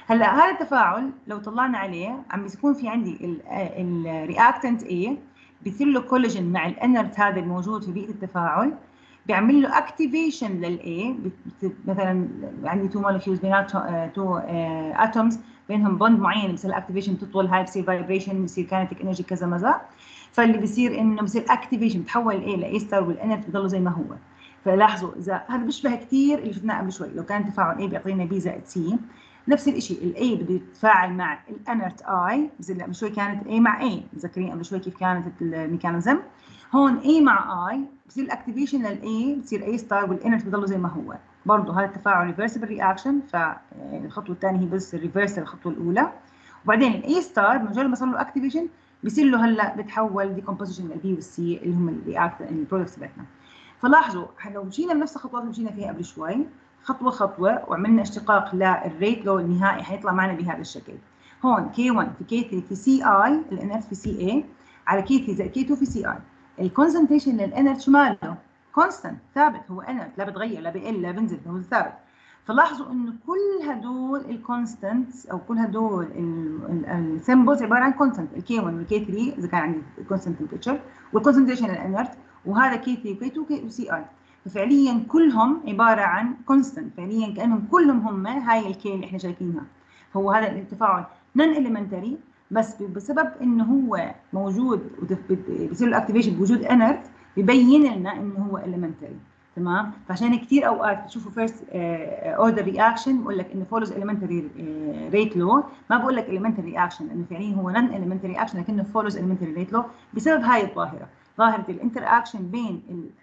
هلا هذا التفاعل لو طلعنا عليه عم بيكون في عندي الرياكتنت A بيصير له كولاجين مع الانرت هذا الموجود في بيئه التفاعل، بيعمل له اكتيفيشن للA. مثلا عندي تو مولكيولز بيناتهم تو اتومز بينهم بوند معين، بصير الاكتيفيشن تطول، هاي بصير فايبريشن، بصير كاينتيك انرجي كذا مزا. فاللي بصير انه بصير اكتيفيشن، بتحول A ل A ستار والانرت بضله زي ما هو. فلاحظوا اذا هذا بيشبه كثير اللي شفناه قبل شوي، لو كان تفاعل A بيعطينا B زائد C، نفس الشيء الاي بده يتفاعل مع الانرت اي، مثل قبل شوي كانت A مع A، متذكرين قبل شوي كيف كانت الميكانيزم؟ هون A مع I بصير الاكتيفيشن للA بصير A ستار والانرت بضله زي ما هو. برضه هذا التفاعل ريفرسبل رياكشن، فالخطوه الثانيه هي بس الريفرس للخطوه الاولى. وبعدين الاي ستار مجرد ما صار له اكتيفيشن بصير له هلا بتحول ديكومبوزيشن للبي والسي اللي هم البرودكتس تبعتنا. فلاحظوا لو مشينا بنفس الخطوات اللي مشينا فيها قبل شوي خطوه خطوه وعملنا اشتقاق للريت لو النهائي حيطلع معنا بهذا الشكل. هون K1 في K3 في CI الانرت في CA على K3 زائد K2 في CI. الكونسنتريشن للانرت شو ماله؟ كونستنت، ثابت، هو انرت، لا بتغير لا بقل لا بنزل، هو ثابت. فلاحظوا انه كل هدول الكونستنتس او كل هدول السيمبلز عباره عن كونستنت، الK1 والK3 اذا كان عندي كونستنت تمبريتشر، والكونسنتريشن للانرت، وهذا K3 وK2 وCI. ففعليا كلهم عباره عن كونستنت، فعليا كانهم كلهم هم هاي الكي اللي احنا شايفينها. هو هذا التفاعل نون اليمنتري، بس بسبب انه هو موجود بيصير له اكتيفيشن بوجود انرت ببين لنا انه هو اليمنتري. تمام؟ فعشان كثير اوقات بتشوفوا فيرست اوردر رياكشن بقول لك انه فولوز اليمنتري ريت لو، ما بقول لك اليمنتري رياكشن لانه فعليا هو نون اليمنتري رياكشن لكنه فولوز اليمنتري ريت لو بسبب هاي الظاهره، ظاهره الانتر اكشن بين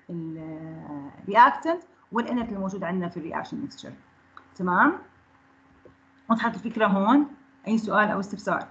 الرياكتنت والانرت الموجود عندنا في الرياكشن ميكستشر. تمام؟ وضحت الفكره هون؟ اي سؤال او استفسار؟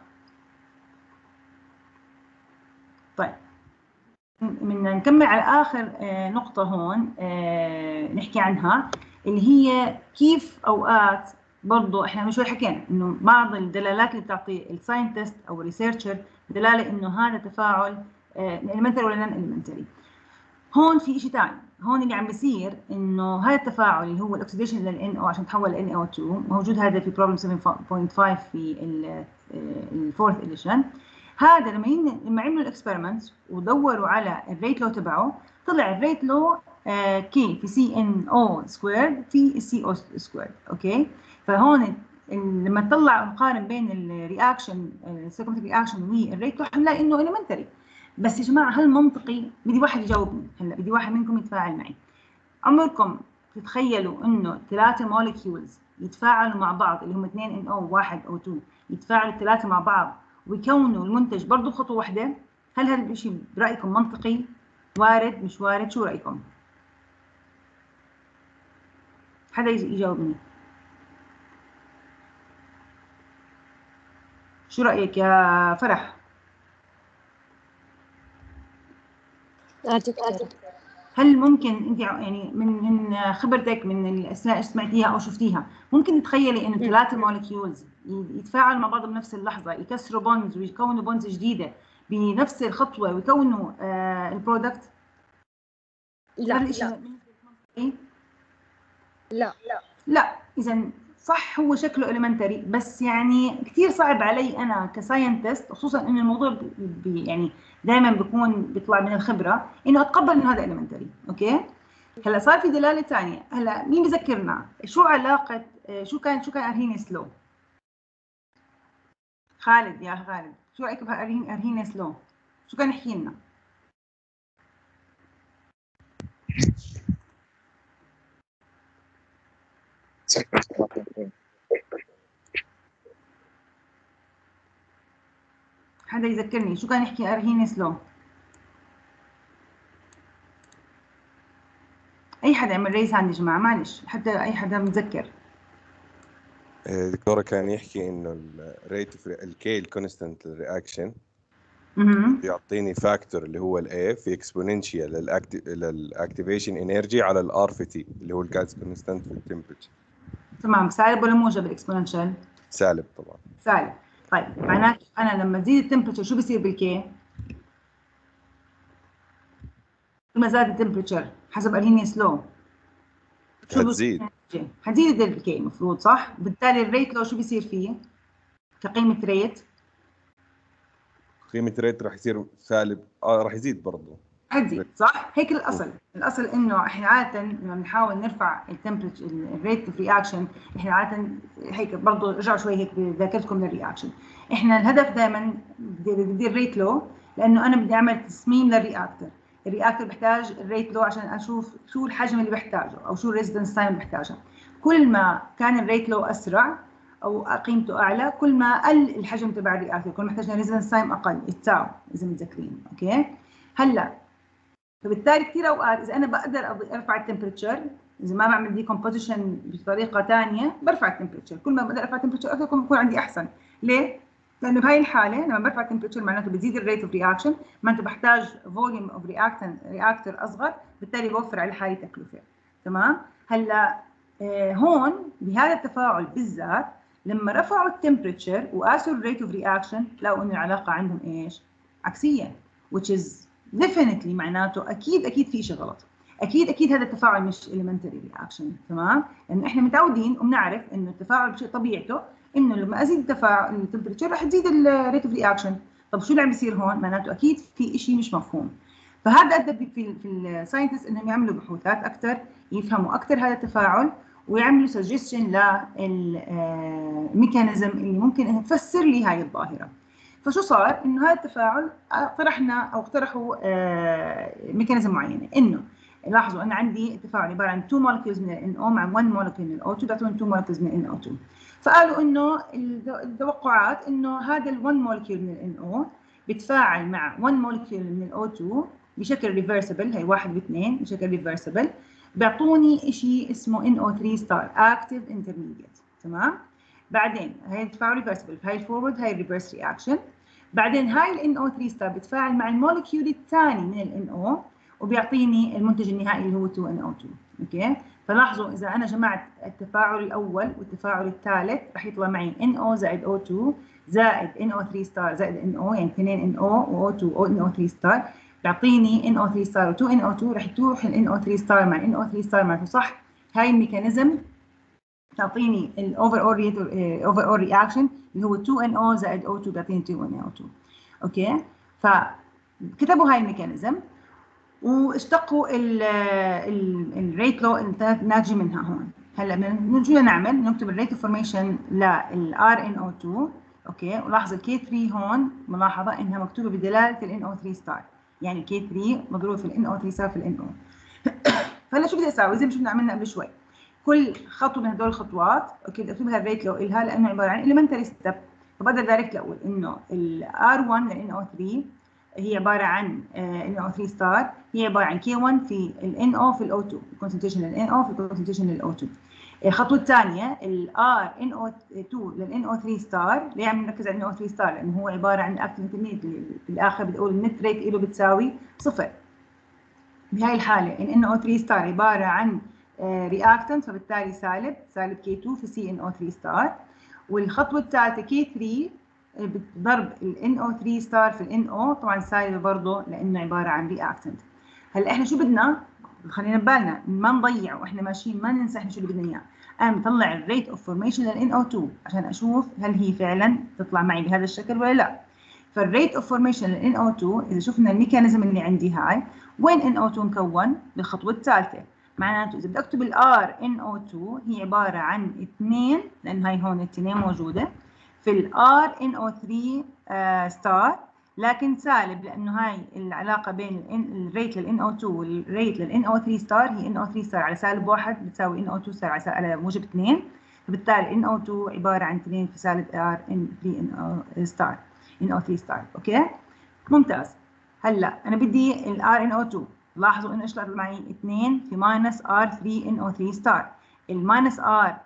طيب بدنا نكمل على اخر نقطه هون نحكي عنها، اللي هي كيف اوقات برضه احنا من شوي حكينا انه بعض الدلالات اللي بتعطي الساينتست او الريسيرشر دلاله انه هذا تفاعل اليمنتري ولا نون اليمنتري. هون في شيء ثاني، هون اللي عم بيصير انه هذا التفاعل اللي هو الاكسيديشن للNO عشان تحول لNO2 موجود هذا في بروبلم 7.5 في الفورث اديشن. هذا لما عملوا الاكسبيرمنت ودوروا على الريت لو تبعه طلع الريت لو كي في CNO سكويرد في CO سكويرد. اوكي، فهون لما نطلع نقارن بين الرياكشن السيكومتريك رياكشن والريت لو حنلاقي انه اليمنتري. بس يا جماعه هل منطقي؟ بدي واحد يجاوبني هلا، بدي واحد منكم يتفاعل معي. عمركم تتخيلوا انه 3 مولكيولز يتفاعلوا مع بعض اللي هم 2 NO و1 O2 يتفاعلوا الثلاثه مع بعض ويكونوا المنتج برضه خطوه واحده؟ هل هذا الشيء برايكم منطقي؟ وارد مش وارد؟ شو رايكم؟ حدا يجاوبني. شو رايك يا فرح؟ هل ممكن انت يعني من خبرتك من الاشياء اللي سمعتيها او شفتيها ممكن تتخيلي انه 3 مولكيولز يتفاعلوا مع بعض بنفس اللحظه، يكسروا بونز ويكونوا بونز جديده بنفس الخطوه ويكونوا البرودكت؟ لا لا لا. اذا صح هو شكله اليمنتري، بس يعني كثير صعب علي انا كساينتست، خصوصا انه الموضوع يعني دائما بيكون بيطلع من الخبره انه اتقبل انه هذا اليمنتري. اوكي، هلا صار في دلاله ثانيه. هلا مين بذكرنا شو علاقه شو كان ارهينيس لو؟ خالد، يا خالد شو رايك بارهينيس لو؟ شو كان يحكي لنا؟ حدا يذكرني شو كان يحكي أرهينيس لو؟ أي حدا يعمل ريز هاند يا جماعة، معلش حتى أي حدا متذكر. دكتورة كان يحكي إنه الريت الكي الكونستنت للرياكشن بيعطيني فاكتور اللي هو الاي في اكسبوننشال للاكتيفيشن انرجي على الار في تي اللي هو الجاز كونستنت في التمبرتشر. تمام، سالب ولا موجب الاكسبوننشال؟ سالب طبعا. سالب. طيب معناته انا لما تزيد التمبرتشر شو بصير بالكي؟ كل ما زاد التمبرتشر حسب ارهينيس لو شو هتزيد حتزيد الكي المفروض، صح؟ بالتالي الريت لو شو بصير فيه؟ كقيمه ريت؟ قيمه ريت راح يصير سالب، راح يزيد برضه، هتزيد صح؟ هيك الاصل انه احنا عاده لما بنحاول نرفع التمبرتشر الريت اوف رياكشن، احنا عاده هيك برضه رجعوا شوي هيك بذاكرتكم للرياكشن، احنا الهدف دائما بدي الريت لو، لانه انا بدي اعمل تصميم للرياكتور، الرياكتور بحتاج الريت لو عشان اشوف شو الحجم اللي بحتاجه او شو الريزيدنس تايم اللي بحتاجه. كل ما كان الريت لو اسرع او قيمته اعلى، كل ما قل الحجم تبع الرياكتور، كل ما احتاجنا ريزيدنس تايم اقل، التاو اذا متذكرين. اوكي، هلا فبالتالي كثير اوقات اذا انا بقدر ارفع التمبرتشر، اذا ما بعمل ديكومبوزيشن بطريقه ثانيه برفع التمبرتشر، كل ما بقدر ارفع التمبرتشر اكثر بكون عندي احسن. ليه؟ لانه بهي الحاله لما برفع التمبرتشر معناته بزيد الريت اوف رياكشن، معناته بحتاج فوليوم اوف رياكتور اصغر، بالتالي بوفر على حالي تكلفه. تمام؟ هلا هون بهذا التفاعل بالذات لما رفعوا التمبرتشر وقاسوا الريت اوف رياكشن لقوا انه العلاقه عندهم ايش؟ عكسيه، which is definitely معناته اكيد في شيء غلط، اكيد هذا التفاعل مش elementary reaction. تمام؟ لانه احنا متعودين وبنعرف انه التفاعل بشيء طبيعته انه لما ازيد التفاعل التمبرتشر رح تزيد الريت اوف رياكشن. طب شو اللي عم بيصير هون؟ معناته اكيد في شيء مش مفهوم. فهذا ادى في الساينتست انهم يعملوا بحوثات اكثر، يفهموا اكثر هذا التفاعل، ويعملوا سجستشن للميكانيزم اللي ممكن انها تفسر لي هاي الظاهره. فشو صار؟ انه هذا التفاعل اقترحوا ميكانيزم معينه، انه لاحظوا ان عندي تفاعل عباره عن 2 molecules من ال NO مع 1 molecule من ال O2 بيعطون 2 molecules من ال NO2. فقالوا انه التوقعات انه هذا ال 1 molecule من ال NO بيتفاعل مع 1 molecule من ال O2 بشكل ريفرسبل، هي 1 و2 بشكل ريفرسبل، بيعطوني شيء اسمه NO3 star Active Intermediate. تمام؟ بعدين هاي التفاعل ريفرسبل، هاي الفورورد هاي الريفرس رياكشن. بعدين هاي ال NO3 ستار بتفاعل مع المولكيول الثاني من ال NO وبيعطيني المنتج النهائي اللي هو 2NO2. اوكي؟ فلاحظوا اذا انا جمعت التفاعل الاول والتفاعل الثالث رح يطلع معي NO زائد O2 زائد NO3 ستار زائد NO، يعني 2 NO و O2 NO3 ستار بيعطيني NO3 ستار و 2NO2، رح تروح ال NO3 ستار مع NO3 ستار معناته صح هاي الميكانيزم تعطيني الاوفر اول رياكشن اللي هو 2NO زائد O2 بيعطيني 2NO2. اوكي؟ فكتبوا هاي الميكانيزم واشتقوا الريت لو الناتجه منها هون. هلا شو نعمل؟ نكتب الريت اوف فورميشن لل RNO2. اوكي؟ ولاحظوا K3 هون ملاحظه انها مكتوبه بدلاله ال NO3 ستار، يعني K3 مضروب في ال NO3 ستار في ال NO. فهلا شو بدي اسوي؟ زي ما شفنا عملنا قبل شوي، كل خطوه من هدول الخطوات اوكي بدي اكتبها الريت لو الها لانه عباره عن elementary step، فبقدر دايركت اقول انه ال R1 لل NO3 هي عباره عن NO3 ستار، هي عباره عن K1 في ال NO في ال O2، concentration لل NO في concentration لل O2. الخطوه الثانيه ال RNO2 لل NO3 ستار، ليه عم نركز على NO3 ستار؟ لانه هو عباره عن active intermediate، بالاخر بدي اقول النت ريت له بتساوي 0. بهاي الحاله ال NO3 ستار عباره عن رياكتنت، فبالتالي سالب K2 في CNO3 ستار. والخطوه الثالثه K3 بضرب ال NO3 ستار في ال NO، طبعا سالبه برضه لانه عباره عن رياكتنت. هلا احنا شو بدنا؟ خلينا ببالنا ما نضيع واحنا ماشيين، ما ننسى احنا شو اللي بدنا اياه. انا بطلع الريت اوف فورميشن لل NO2 عشان اشوف هل هي فعلا تطلع معي بهذا الشكل ولا لا. فالريت اوف فورميشن لل NO2 اذا شفنا الميكانيزم اللي عندي هاي، وين NO2 مكون؟ بالخطوه الثالثه. معناته اذا بدي اكتب ال RNO2 هي عباره عن 2، لان هاي هون الاثنين موجوده في ال RNO3 ستار، لكن سالب لانه هاي العلاقه بين الريت لل NO2 والريت لل NO3 ستار هي NO3 ستار على سالب 1 بتساوي NO2 ستار على موجب 2، فبالتالي NO2 عباره عن 2 في سالب RN3 ستار NO3 ستار. اوكي؟ ممتاز. هلا انا بدي ال RNO2، لاحظوا انه ايش طلع معي 2 في ماينس R3NO3 ستار. الماينس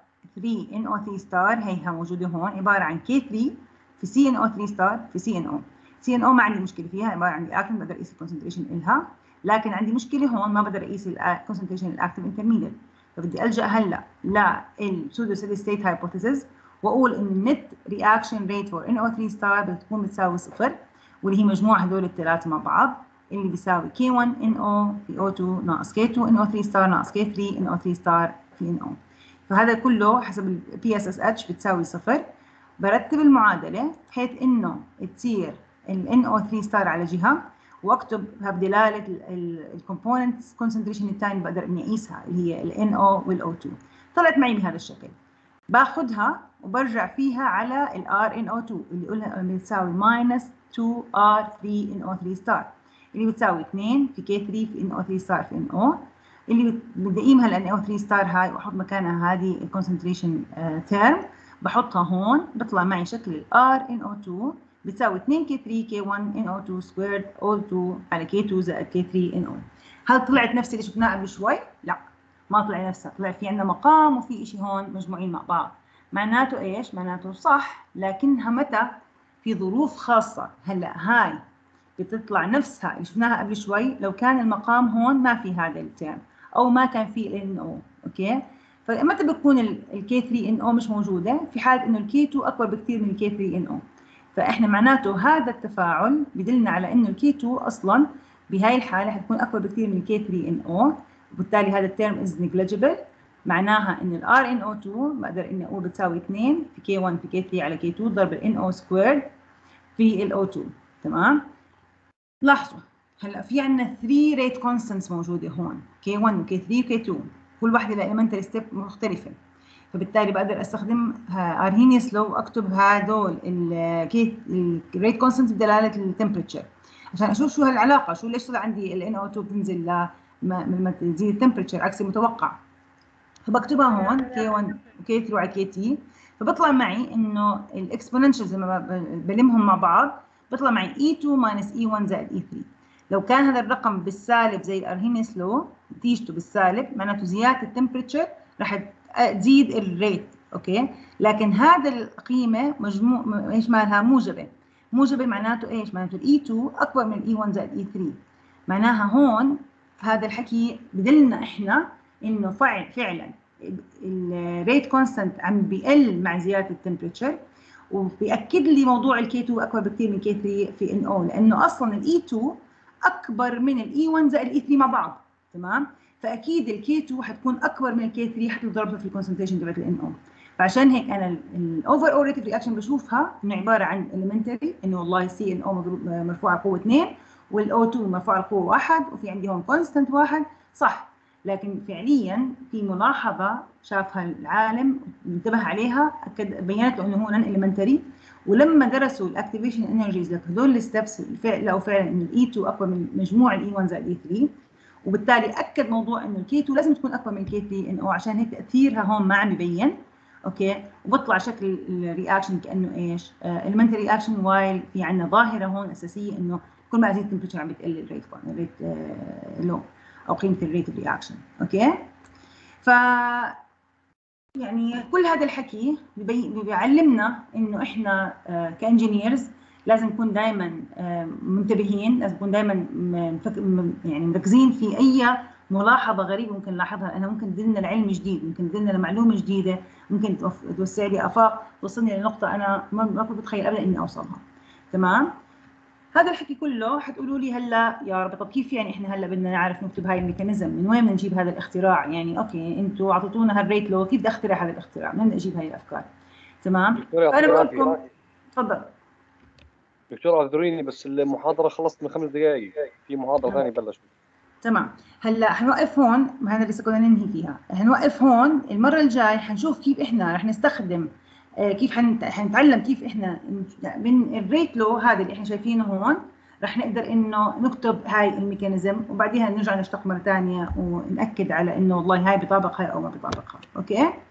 R3NO3 ستار هيها موجوده هون عباره عن K3 في CNO3 ستار في CNO. CNO ما عندي مشكله فيها، عباره عن رياكتنت بقدر اقيس الكونسنتريشن الها، لكن عندي مشكله هون ما بقدر اقيس الكونسنتريشن الاكتيف انترميديت. فبدي الجا هلا للسودو ستيدي ستيت هايبوثيسيس واقول ان النت رياكشن ريت فور NO3 ستار بتكون بتساوي 0، واللي هي مجموع هدول الثلاثه مع بعض اللي بيساوي K1 NO في O2 ناقص K2 NO3 ستار ناقص K3 NO3 ستار في NO. فهذا كله حسب ال PSSH بتساوي 0، برتب المعادله بحيث انه تصير ال NO3 ستار على جهه، واكتبها بدلاله الكومبوننتس كونسنتريشن الثاني بقدر اني اقيسها اللي هي ال NO وال O2. طلعت معي بهذا الشكل. باخذها وبرجع فيها على ال RNO2 اللي قلنا بتساوي -2R3NO3 ستار، اللي بتساوي 2 في K3 في NO3 ستار في NO، اللي بدي اقيمها ال NO3 ستار هاي واحط مكانها هذه الكونسنتريشن تيرم، بحطها هون بيطلع معي شكل ال RNO2 بتساوي 2K3 K1 NO2 سكويرد O2 على K2 زائد K3 NO. هل طلعت نفس اللي شفناه قبل شوي؟ لا، ما طلع نفسها، طلع في عندنا مقام وفي شيء هون مجموعين مع بعض. معناته ايش؟ معناته صح، لكنها متى؟ في ظروف خاصة. هلا هاي بتطلع نفسها اللي شفناها قبل شوي لو كان المقام هون ما في هذا الترم او ما كان في ال NO. اوكي؟ فمتى بتكون ال K3NO مش موجودة؟ في حال انه ال K2 اكبر بكثير من ال K3NO. فاحنا معناته هذا التفاعل بدلنا على انه ال K2 اصلا بهاي الحالة حتكون اكبر بكثير من ال K3NO، وبالتالي هذا الترم از نيجليجيبل. معناها ان ال RNO2 بقدر اني اقول بتساوي 2 في K1 في K3 على K2 ضرب ال NO سكويرد في ال O2. تمام؟ لاحظوا هلا في عندنا 3 ريت كونستنتس موجوده هون، K1 وK3 وK2، كل واحده لها elementary ستيب مختلفه. فبالتالي بقدر استخدم ارهينيوس لو واكتب هذول الريت كونستنتس بدلاله التمبريتشر عشان اشوف شو هالعلاقه، شو ليش طلع عندي ال NO2 بتنزل لما تزيد التمبريتشر عكس المتوقع. فبكتبها هون K1 وK3 على KT، فبطلع معي انه الاكسبوننشالز لما بلمهم مع بعض بيطلع معي E2 minus E1 زائد E3. لو كان هذا الرقم بالسالب زي الارهينيوس لو نتيجته بالسالب معناته زياده التمبريتشر رح تزيد الريت. اوكي؟ لكن هذا القيمه مجموع ايش مالها؟ موجبه. موجبه معناته ايش؟ معناته E2 اكبر من E1 زائد E3. معناها هون هذا الحكي بدلنا احنا انه فعلا الريت كونستنت عم بيقل مع زياده التمبريتشر، وبيأكد لي موضوع الكي 2 اكبر بكثير من كي 3 في ان او، لانه اصلا الاي 2 اكبر من الاي 1 زائد الاي 3 مع بعض. تمام؟ فاكيد الكي 2 حتكون اكبر من الكي 3 حتى ضربها في الكونسنتريشن تبعت الان او. فعشان هيك انا الاوفر اول ريت رياكشن بشوفها انه عباره عن اليمنتري، انه والله سي ان او مرفوعه قوه 2 والاو 2 مرفوعه قوه 1 وفي عندي هون كونستنت 1. صح، لكن فعليا في ملاحظه شافها العالم انتبه عليها، بينت له انه هو نون اليمنتري، ولما درسوا الاكتيفيشن انرجيز لهدول الستبس لقوا فعلا انه الاي 2 اكبر من مجموع الاي 1 زائد الاي 3، وبالتالي اكد موضوع انه الكي 2 لازم تكون اكبر من الكي 3 ان او، عشان هيك تاثيرها هون ما عم يبين. اوكي؟ وبطلع شكل الرياكشن كانه ايش؟ اليمنتري رياكشن، وايل في عندنا ظاهره هون اساسيه انه كل ما ازيد التمبريتشر عم بتقل الريت لو او قيمه الريت رياكشن. اوكي؟ ف يعني كل هذا الحكي بيعلمنا انه احنا كانجينيرز لازم نكون دائما منتبهين، لازم نكون دائما يعني مركزين في اي ملاحظه غريبه ممكن نلاحظها، لانها ممكن تدلنا لعلم جديد، ممكن تدلنا لمعلومه جديده، ممكن توسع لي افاق، توصلني لنقطه انا ما كنت اتخيل ابدا اني اوصلها. تمام؟ هذا الحكي كله حتقولوا لي هلا يا رب طب كيف يعني احنا هلا بدنا نعرف نكتب هاي الميكانيزم، من وين بدنا نجيب هذا الاختراع؟ يعني اوكي انتم اعطيتونا هالريت لو، كيف بدي اخترع هذا الاختراع؟ من بدي اجيب هاي الافكار؟ تمام؟ فانا بقول لكم تفضل دكتور. اعذريني بس المحاضره خلصت من 5 دقائق، في محاضره ثانيه بلشت. تمام، هلا حنوقف هون، هذا لسه كنا ننهي فيها، حنوقف هون. المره الجاي حنشوف كيف احنا رح نستخدم، كيف حنتعلم كيف احنا من الريت لو هذا اللي احنا شايفينه هون رح نقدر انه نكتب هاي الميكانيزم، وبعديها نرجع نشتغل مره ثانيه ونأكد على انه والله هاي بطابق هاي او ما بطابقها. اوكي؟